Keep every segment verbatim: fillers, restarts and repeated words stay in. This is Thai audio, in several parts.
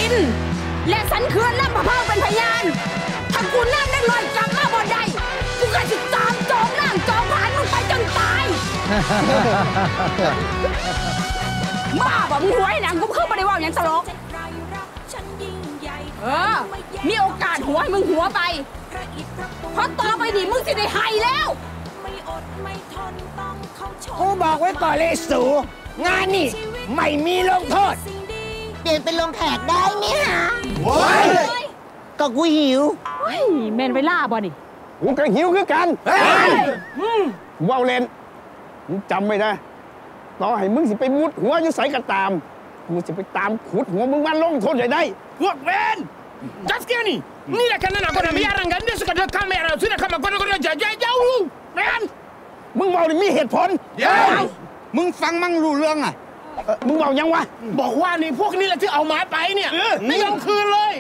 นและสันเขื่อนลำพะเพาเป็นพยานถ้ากูนั่งได้ลอยกลับมาบ่ได้กูก็จะตามจองร่างจองผ่านมึงไปจนตายบ้าบ่มึงหัวไอ้หนังกูขึ้นมาได้ว่าอย่างตลกเออมีโอกาสหัวให้มึงหัวไปเพราะต่อไปดิมึงสิได้หายแล้วกูบอกไว้ก่อนเลยสูงานนี่ไม่มีลงโทษเปลี่ยนเป็นลงแขกได้ไหมฮะว้ายก็กูหิวแมนไวล่าบ่นี่กูก็หิวคือกันว้าวเล่นมึงจำไว้นะต่อให้มึงสิไปมุดหัวอยู่ใส่กระตามกูจะไปตามขุดหัวมึงมาลงโทษได้พวกเวนจัสเกียนี่นี่แหละกันนะคนนั้นมีอะไรกันเนี่ยสุดยอดข้ามแม่เราสุดยอดข้ามคนคนจะเจ้าแมนมึงเมาดิมีเหตุผลเดี๋ยวมึงฟังมั่งรู้เรื่องอ่ะมึงเมายังวะบอกว่านี่พวกนี้แหละที่เอาหมาไปเนี่ยไม่ยอมคืนเลย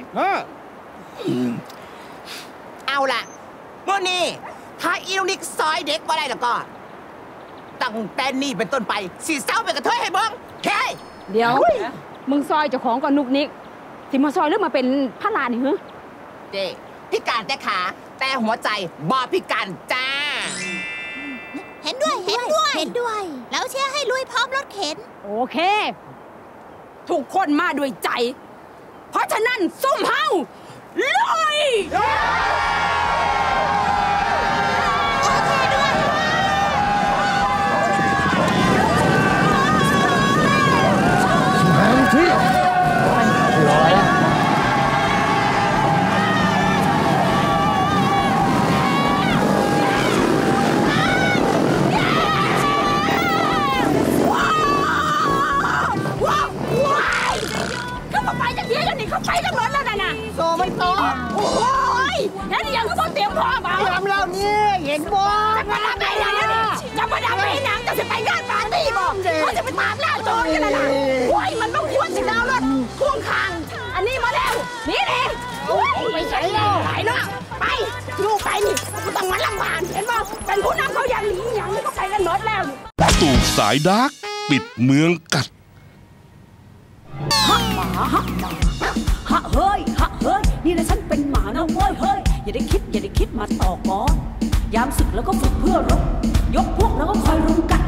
เอาล่ะเมื่อนี้ถ้าอีลูกนิกซอยเด็กมาได้แล้วก็ตั้งแต่นี่เป็นต้นไปสีเศร้าเป็นกระเทยให้เบิ้งแค่เดี๋ยวมึงซอยเจ้าของก่อนนุกนิกสิมาซอยหรือมาเป็นพระลานี่เหรอเจ๊พิการแต่ขาแต่หัวใจบอพิการจ้าเห็นด้วยเห็นด้วยเห็นด้วยแล้วเชื่อให้ลุยพร้อมรถเข็นโอเคทุกคนมาด้วยใจเพราะฉะนั้นซุ่มเฮาลุยเขาไปกันหมดแล้วนะนะโซไม่โตโอ้ยแล้วนี่ยังก็ต้องเตรียมพร้อมเอาทำเรานี่เห็นบ่จะมาดับไปไหนนี่จะมาดับไปหนังจะไปงานปาร์ตี้บ่เขาจะไปตามล่าโจรกันนะนะโอ้ยมันต้องควรสิดาวรถพ่วงคางอันนี้มาแล้วนี่เองไปใส่แล้วไหนเนาะไปลูกไปนี่ก็ต้องมาลำบากเห็นบ่เป็นผู้นำเขาอย่างนี้อย่างนี้ก็ไปกันหมดแล้วตูบสายดาร์กปิดเมืองกัดฮะหมาฮะหมาฮะเฮ้ยฮะเฮ้ยนี่นะฉันเป็นหมานะเว้ยเฮ้ยอย่าได้คิดอย่าได้คิดมาต่อก่อนยามศึกแล้วก็ฝึกเพื่อรบยกพวกแล้วก็คอยรุมกัน